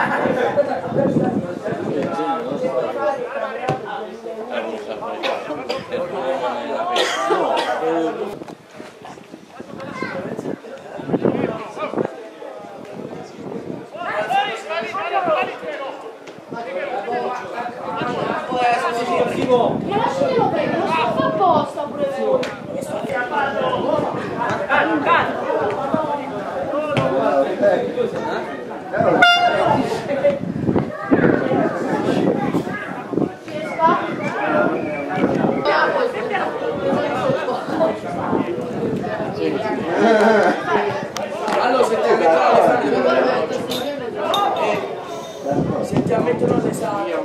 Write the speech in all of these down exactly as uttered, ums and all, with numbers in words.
Ma lasciatelo bene, non sto fa apposta pure voi. Allora se ti ammettono se ti ammettono l'esame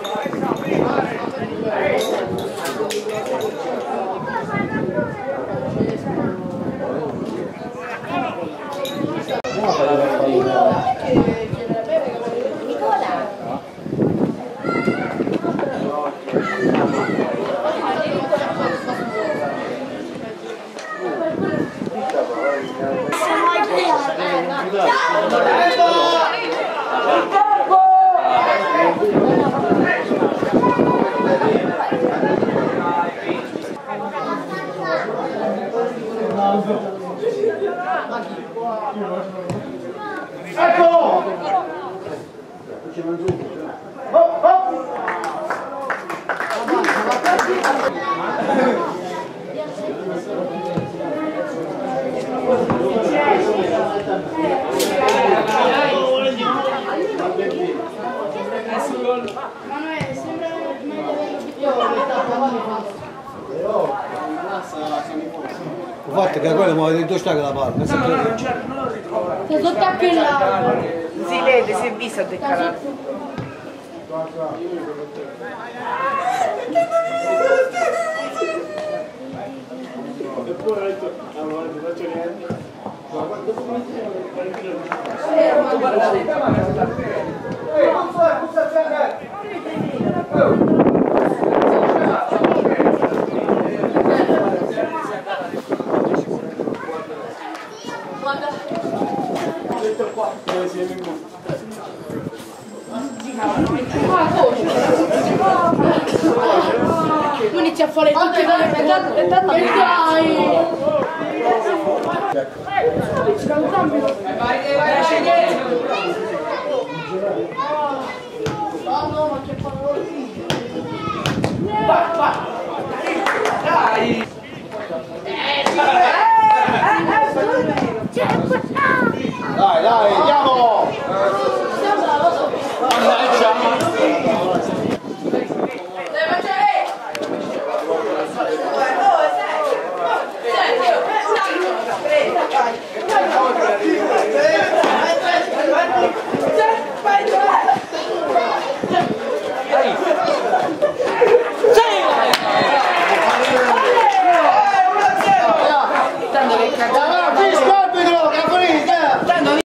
Ecco! Hop, hop! Manuele, sembra meglio averlo Però, il fatto che quello muove di due stacche la palla. no no non c'è non lo ritrovo Sta sotto a che lato? Si vede, si è visto a deccalato. Eppure ho detto, no, non faccio niente. Ma quanto Tu inizi a fare tutte le cose. Dai! vai vai vai